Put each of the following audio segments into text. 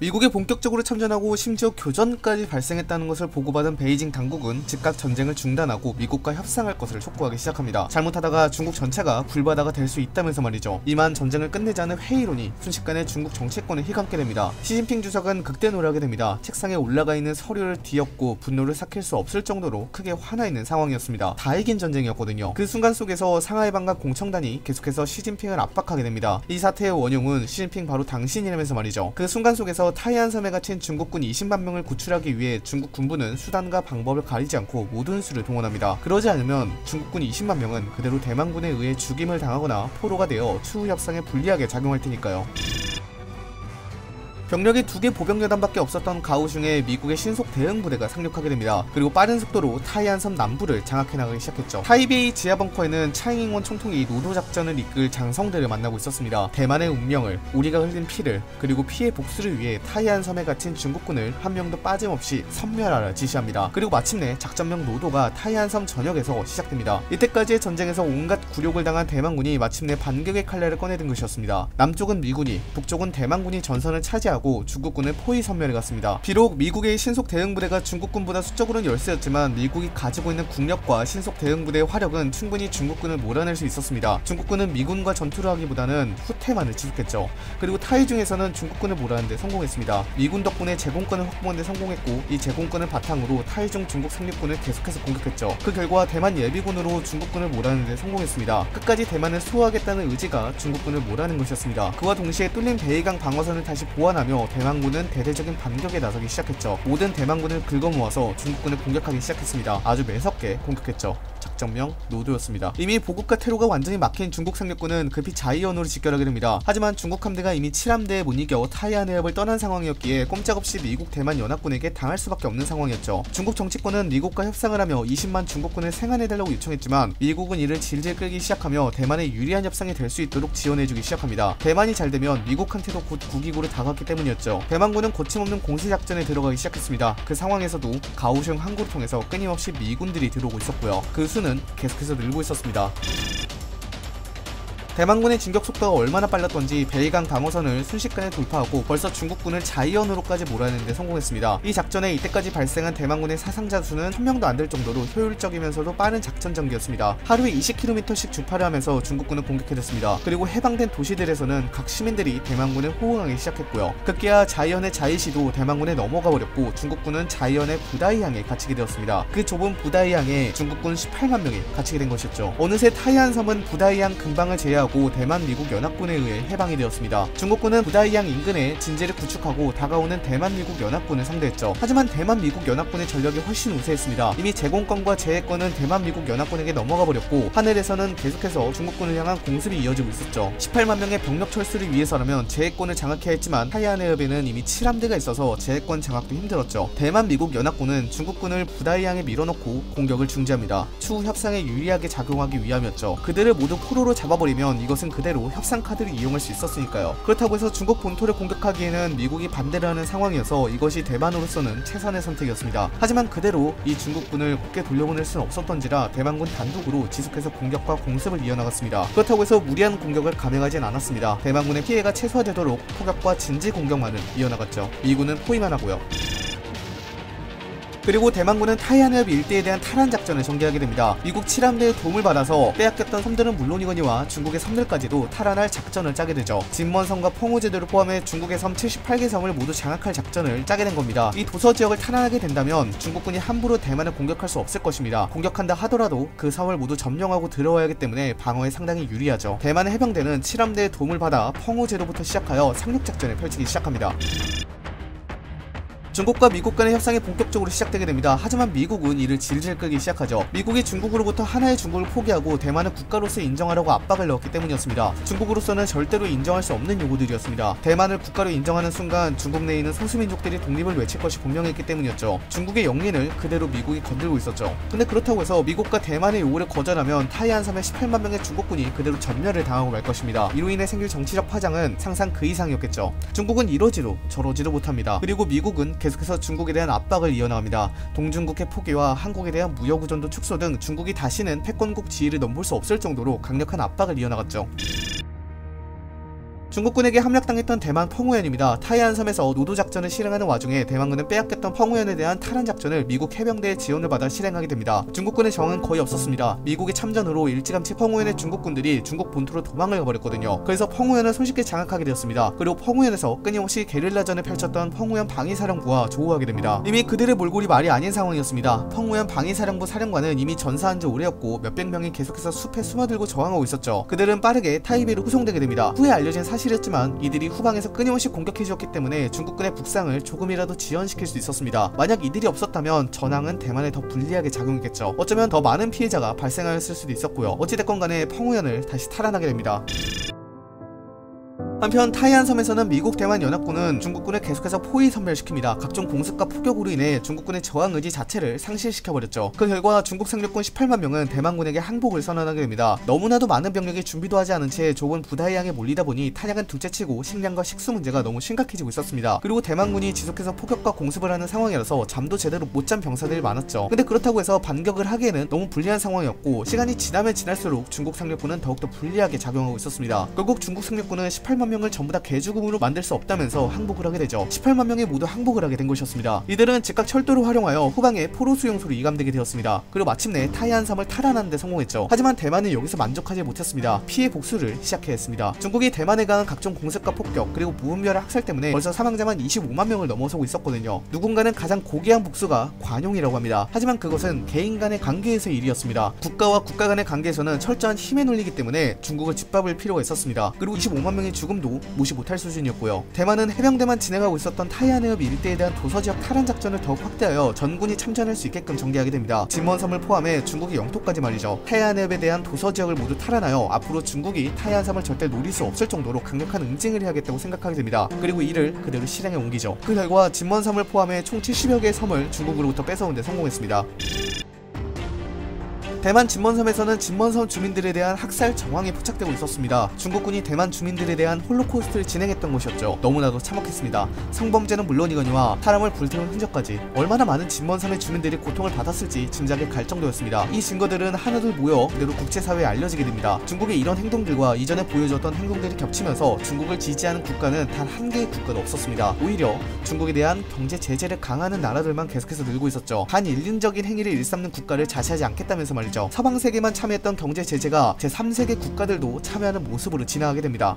미국이 본격적으로 참전하고 심지어 교전까지 발생했다는 것을 보고받은 베이징 당국은 즉각 전쟁을 중단하고 미국과 협상할 것을 촉구하기 시작합니다. 잘못하다가 중국 전체가 불바다가 될 수 있다면서 말이죠. 이만 전쟁을 끝내자는 회의론이 순식간에 중국 정치권을 휘감게 됩니다. 시진핑 주석은 극대노를 하게 됩니다. 책상에 올라가 있는 서류를 뒤엎고 분노를 삭힐 수 없을 정도로 크게 화나 있는 상황이었습니다. 다 이긴 전쟁이었거든요. 그 순간 속에서 상하이 반각 공청단이 계속해서 시진핑을 압박하게 됩니다. 이 사태의 원흉은 시진핑 바로 당신이라면서 말이죠. 그 순간 속에서 타이안 섬에 갇힌 중국군 20만 명을 구출하기 위해 중국 군부는 수단과 방법을 가리지 않고 모든 수를 동원합니다. 그러지 않으면 중국군 20만 명은 그대로 대만군에 의해 죽임을 당하거나 포로가 되어 추후 협상에 불리하게 작용할 테니까요. 병력이 2개 보병여단밖에 없었던 가오슝에 미국의 신속 대응 부대가 상륙하게 됩니다. 그리고 빠른 속도로 타이안 섬 남부를 장악해 나가기 시작했죠. 타이베이 지하 벙커에는 차잉잉원 총통이 노도 작전을 이끌 장성들을 만나고 있었습니다. 대만의 운명을, 우리가 흘린 피를, 그리고 피해 복수를 위해 타이안 섬에 갇힌 중국군을 한 명도 빠짐없이 섬멸하라 지시합니다. 그리고 마침내 작전명 노도가 타이안 섬 전역에서 시작됩니다. 이때까지의 전쟁에서 온갖 굴욕을 당한 대만군이 마침내 반격의 칼날을 꺼내든 것이었습니다. 남쪽은 미군이, 북쪽은 대만군이 전선을 차지하고 중국군은 포위 섬멸해 갔습니다. 비록 미국의 신속 대응부대가 중국군보다 수적으로는 열세였지만 미국이 가지고 있는 국력과 신속 대응부대의 화력은 충분히 중국군을 몰아낼 수 있었습니다. 중국군은 미군과 전투를 하기보다는 후퇴만을 지속했죠. 그리고 타이중에서는 중국군을 몰아내는 데 성공했습니다. 미군 덕분에 제공권을 확보하는 데 성공했고, 이 제공권을 바탕으로 타이중 중국 상륙군을 계속해서 공격했죠. 그 결과 대만 예비군으로 중국군을 몰아내는 데 성공했습니다. 끝까지 대만을 수호하겠다는 의지가 중국군을 몰아낸 것이었습니다. 그와 동시에 뚫린 베이강 방어선을 다시 보완하며 대만군은 대대적인 반격에 나서기 시작했죠. 모든 대만군을 긁어모아서 중국군을 공격하기 시작했습니다. 아주 매섭게 공격했죠. 작전명 노도였습니다. 이미 보급과 퇴로가 완전히 막힌 중국 상륙군은 급히 자이언으로 직결하게 됩니다. 하지만 중국 함대가 이미 7함대에 못 이겨 타이안 해협을 떠난 상황이었기에 꼼짝없이 미국 대만 연합군에게 당할 수밖에 없는 상황이었죠. 중국 정치권은 미국과 협상을 하며 20만 중국군을 생환해달라고 요청했지만 미국은 이를 질질 끌기 시작하며 대만에 유리한 협상이 될 수 있도록 지원해주기 시작합니다. 대만이 잘되면 미국한테도 곧 국익으로 다가갔기 때문이었죠. 대만군은 거침없는 공세작전에 들어가기 시작했습니다. 그 상황에서도 가오슝 항구를 통해서 끊임없이 미군들이 들어오고 있었고요. 그 수는 계속해서 늘고 있었습니다. 대만군의 진격 속도가 얼마나 빨랐던지 베이강 방어선을 순식간에 돌파하고 벌써 중국군을 자이언으로까지 몰아내는 데 성공했습니다. 이 작전에 이때까지 발생한 대만군의 사상자 수는 1000명도 안 될 정도로 효율적이면서도 빠른 작전 전개였습니다. 하루에 20km씩 주파를 하면서 중국군을 공격해댔습니다. 그리고 해방된 도시들에서는 각 시민들이 대만군을 호응하기 시작했고요. 급기야 자이언의 자이시도 대만군에 넘어가 버렸고 중국군은 자이언의 부다이항에 갇히게 되었습니다. 그 좁은 부다이항에 중국군 18만 명이 갇히게 된 것이었죠. 어느새 타이안 섬은 부다이항 근방을 제외하고 대만 미국 연합군에 의해 해방이 되었습니다. 중국군은 부다이항 인근에 진지를 구축하고 다가오는 대만 미국 연합군을 상대했죠. 하지만 대만 미국 연합군의 전력이 훨씬 우세했습니다. 이미 제공권과 제해권은 대만 미국 연합군에게 넘어가 버렸고 하늘에서는 계속해서 중국군을 향한 공습이 이어지고 있었죠. 18만 명의 병력 철수를 위해서라면 제해권을 장악해야 했지만 타이안 해협에는 이미 7함대가 있어서 제해권 장악도 힘들었죠. 대만 미국 연합군은 중국군을 부다이항에 밀어넣고 공격을 중지합니다. 추후 협상에 유리하게 작용하기 위함이었죠. 그들을 모두 포로로 잡아버리면 이것은 그대로 협상 카드를 이용할 수 있었으니까요. 그렇다고 해서 중국 본토를 공격하기에는 미국이 반대를 하는 상황이어서 이것이 대만으로서는 최선의 선택이었습니다. 하지만 그대로 이 중국군을 굳게 돌려보낼 수는 없었던지라 대만군 단독으로 지속해서 공격과 공습을 이어나갔습니다. 그렇다고 해서 무리한 공격을 감행하진 않았습니다. 대만군의 피해가 최소화되도록 포격과 진지 공격만을 이어나갔죠. 미군은 포위만 하고요. 그리고 대만군은 타이안 해협 일대에 대한 탈환 작전을 전개하게 됩니다. 미국 7함대의 도움을 받아서 빼앗겼던 섬들은 물론이거니와 중국의 섬들까지도 탈환할 작전을 짜게 되죠. 진먼섬과 펑우제도를 포함해 중국의 섬 78개 섬을 모두 장악할 작전을 짜게 된 겁니다. 이 도서 지역을 탈환하게 된다면 중국군이 함부로 대만을 공격할 수 없을 것입니다. 공격한다 하더라도 그 섬을 모두 점령하고 들어와야 하기 때문에 방어에 상당히 유리하죠. 대만의 해병대는 7함대의 도움을 받아 펑우제도부터 시작하여 상륙 작전을 펼치기 시작합니다. 중국과 미국 간의 협상이 본격적으로 시작되게 됩니다. 하지만 미국은 이를 질질 끌기 시작하죠. 미국이 중국으로부터 하나의 중국을 포기하고 대만을 국가로서 인정하려고 압박을 넣었기 때문이었습니다. 중국으로서는 절대로 인정할 수 없는 요구들이었습니다. 대만을 국가로 인정하는 순간 중국 내에 있는 소수민족들이 독립을 외칠 것이 분명했기 때문이었죠. 중국의 영린을 그대로 미국이 건들고 있었죠. 근데 그렇다고 해서 미국과 대만의 요구를 거절하면 타이안 섬의 18만 명의 중국군이 그대로 전멸을 당하고 말 것입니다. 이로 인해 생길 정치적 파장은 상상 그 이상이었겠죠. 중국은 이러지도 저러지도 못합니다. 그리고 미국은 계속해서 중국에 대한 압박을 이어나갑니다. 동중국해 포기와 한국에 대한 무역우전도 축소 등 중국이 다시는 패권국 지위를 넘볼 수 없을 정도로 강력한 압박을 이어나갔죠. 중국군에게 함락당했던 대만 펑우현입니다. 타이안 섬에서 노도 작전을 실행하는 와중에 대만군은 빼앗겼던 펑우현에 대한 탈환 작전을 미국 해병대의 지원을 받아 실행하게 됩니다. 중국군의 저항은 거의 없었습니다. 미국의 참전으로 일찌감치 펑우현의 중국군들이 중국 본토로 도망을 가버렸거든요. 그래서 펑우현을 손쉽게 장악하게 되었습니다. 그리고 펑우현에서 끊임없이 게릴라전을 펼쳤던 펑우현 방위사령부와 조우하게 됩니다. 이미 그들의 몰골이 말이 아닌 상황이었습니다. 펑우현 방위사령부 사령관은 이미 전사한 지 오래였고 몇백 명이 계속해서 숲에 숨어들고 저항하고 있었죠. 그들은 빠르게 타이베이로 후송되게 됩니다. 후에 알려진 사실이었지만 이들이 후방에서 끊임없이 공격해주었기 때문에 중국군의 북상을 조금이라도 지연시킬 수 있었습니다. 만약 이들이 없었다면 전황은 대만에 더 불리하게 작용했겠죠. 어쩌면 더 많은 피해자가 발생하였을 수도 있었고요. 어찌됐건 간에 펑우현을 다시 탈환하게 됩니다. 한편 타이안 섬에서는 미국 대만 연합군은 중국군을 계속해서 포위 섬멸시킵니다. 각종 공습과 폭격으로 인해 중국군의 저항 의지 자체를 상실시켜버렸죠. 그 결과 중국 상륙군 18만 명은 대만군에게 항복을 선언하게 됩니다. 너무나도 많은 병력이 준비도 하지 않은 채 좁은 부다이항에 몰리다 보니 탄약은 둘째치고 식량과 식수 문제가 너무 심각해지고 있었습니다. 그리고 대만군이 지속해서 폭격과 공습을 하는 상황이라서 잠도 제대로 못 잔 병사들이 많았죠. 근데 그렇다고 해서 반격을 하기에는 너무 불리한 상황이었고 시간이 지나면 지날수록 중국 상륙군은 더욱더 불리하게 작용하고 있었습니다. 결국 중국 상륙군은 18만 명을 전부 다 개죽음으로 만들 수 없다면서 항복을 하게 되죠. 18만 명이 모두 항복을 하게 된 것이었습니다. 이들은 즉각 철도를 활용하여 후방에 포로 수용소로 이감되게 되었습니다. 그리고 마침내 타이안 섬을 탈환하는 데 성공했죠. 하지만 대만은 여기서 만족하지 못했습니다. 피해 복수를 시작해야 했습니다. 중국이 대만에 가한 각종 공습과 폭격 그리고 무분별한 학살 때문에 벌써 사망자만 25만 명을 넘어서고 있었거든요. 누군가는 가장 고귀한 복수가 관용이라고 합니다. 하지만 그것은 개인 간의 관계에서의 일이었습니다. 국가와 국가 간의 관계에서는 철저한 힘에 눌리기 때문에 중국을 짓밟을 필요가 있었습니다. 그리고 25만 명의 죽음도 무시 못할 수준이었고요. 대만은 해병대만 진행하고 있었던 타이안 해협 일대에 대한 도서지역 탈환 작전을 더욱 확대하여 전군이 참전할 수 있게끔 전개하게 됩니다. 진먼섬을 포함해 중국의 영토까지 말이죠. 타이안 해협에 대한 도서지역을 모두 탈환하여 앞으로 중국이 타이안 섬을 절대 노릴 수 없을 정도로 강력한 응징을 해야겠다고 생각하게 됩니다. 그리고 이를 그대로 실행에 옮기죠. 그 결과 진먼섬을 포함해 총 70여 개의 섬을 중국으로부터 뺏어온 데 성공했습니다. 대만 진먼섬에서는 진먼섬 주민들에 대한 학살 정황이 포착되고 있었습니다. 중국군이 대만 주민들에 대한 홀로코스트를 진행했던 것이었죠. 너무나도 참혹했습니다. 성범죄는 물론이거니와 사람을 불태운 흔적까지 얼마나 많은 진먼섬의 주민들이 고통을 받았을지 짐작이 갈 정도였습니다. 이 증거들은 하나둘 모여 그대로 국제사회에 알려지게 됩니다. 중국의 이런 행동들과 이전에 보여줬던 행동들이 겹치면서 중국을 지지하는 국가는 단 한 개의 국가도 없었습니다. 오히려 중국에 대한 경제 제재를 강화하는 나라들만 계속해서 늘고 있었죠. 반인륜적인 행위를 일삼는 국가를 자시하지 않겠다면서 말이죠. 서방 세계만 참여했던 경제 제재가 제3세계 국가들도 참여하는 모습으로 진화하게 됩니다.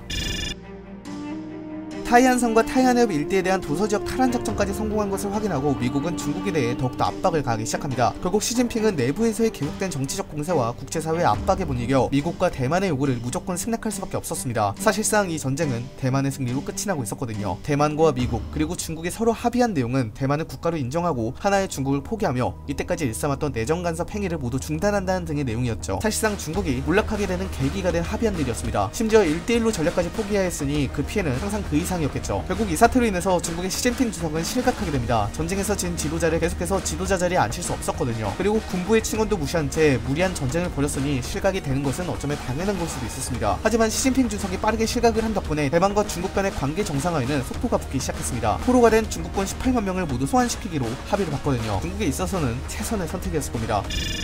타이안 섬과 타이안 해협 일대에 대한 도서지역 탈환 작전까지 성공한 것을 확인하고 미국은 중국에 대해 더욱더 압박을 가하기 시작합니다. 결국 시진핑은 내부에서의 계속된 정치적 공세와 국제사회의 압박에 못 이겨 미국과 대만의 요구를 무조건 승낙할 수밖에 없었습니다. 사실상 이 전쟁은 대만의 승리로 끝이 나고 있었거든요. 대만과 미국 그리고 중국이 서로 합의한 내용은 대만을 국가로 인정하고 하나의 중국을 포기하며 이때까지 일삼았던 내정 간섭 행위를 모두 중단한다는 등의 내용이었죠. 사실상 중국이 몰락하게 되는 계기가 된 합의안들이었습니다. 심지어 1대1로 전략까지 포기해야 했으니 그 피해는 항상 그 이상이었겠죠. 결국 이 사태로 인해서 중국의 시진핑 주석은 실각하게 됩니다. 전쟁에서 진 지도자를 계속해서 지도자 자리에 앉힐 수 없었거든요. 그리고 군부의 칭언도 무시한 채 무리한 전쟁을 벌였으니 실각이 되는 것은 어쩌면 당연한 걸 수도 있었습니다. 하지만 시진핑 주석이 빠르게 실각을 한 덕분에 대만과 중국 간의 관계 정상화에는 속도가 붙기 시작했습니다. 포로가 된 중국군 18만 명을 모두 소환시키기로 합의를 봤거든요. 중국에 있어서는 최선의 선택이었을 겁니다.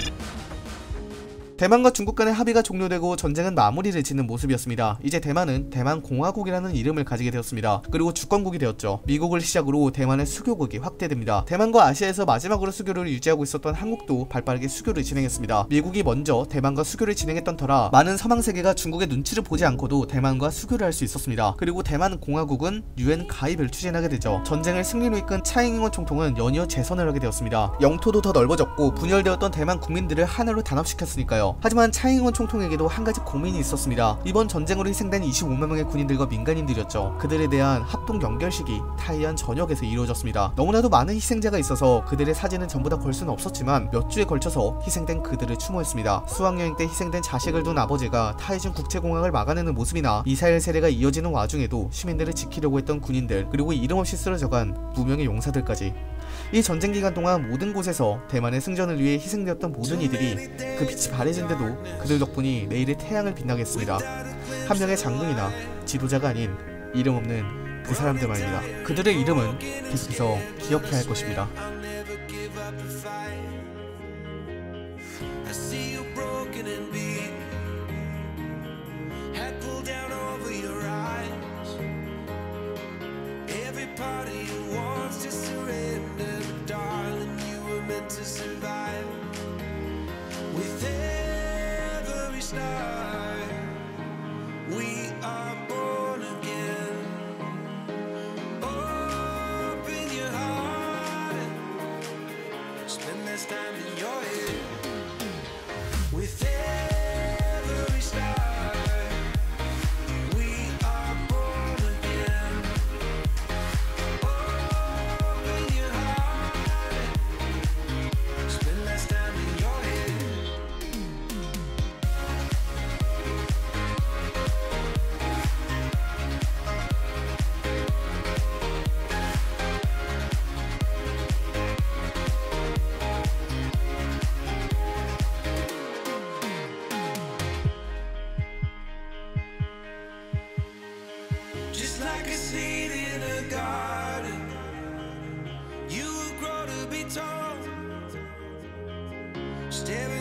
대만과 중국 간의 합의가 종료되고 전쟁은 마무리를 짓는 모습이었습니다. 이제 대만은 대만공화국이라는 이름을 가지게 되었습니다. 그리고 주권국이 되었죠. 미국을 시작으로 대만의 수교국이 확대됩니다. 대만과 아시아에서 마지막으로 수교를 유지하고 있었던 한국도 발빠르게 수교를 진행했습니다. 미국이 먼저 대만과 수교를 진행했던 터라 많은 서방세계가 중국의 눈치를 보지 않고도 대만과 수교를 할 수 있었습니다. 그리고 대만공화국은 UN 가입을 추진하게 되죠. 전쟁을 승리로 이끈 차이잉원 총통은 연이어 재선을 하게 되었습니다. 영토도 더 넓어졌고 분열되었던 대만 국민들을 하나로 단합시켰으니까요. 하지만 차이잉원 총통에게도 한 가지 고민이 있었습니다. 이번 전쟁으로 희생된 25만 명의 군인들과 민간인들이었죠. 그들에 대한 합동 연결식이 타이안 전역에서 이루어졌습니다. 너무나도 많은 희생자가 있어서 그들의 사진은 전부 다 걸 수는 없었지만 몇 주에 걸쳐서 희생된 그들을 추모했습니다. 수학여행 때 희생된 자식을 둔 아버지가 타이중 국제공항을 막아내는 모습이나 미사일 세례가 이어지는 와중에도 시민들을 지키려고 했던 군인들 그리고 이름 없이 쓰러져간 무명의 용사들까지 이 전쟁 기간 동안 모든 곳에서 대만의 승전을 위해 희생되었던 모든 이들이 그 빛이 바래진데도 그들 덕분이 내일의 태양을 빛나게 했습니다. 한 명의 장군이나 지도자가 아닌 이름 없는 그 사람들 말입니다. 그들의 이름은 계속해서 기억해야 할 것입니다. less time in your head. With every star, we are born again. Open your heart, spend less time in your head. Just like a seed in a garden, you will grow to be tall. Staring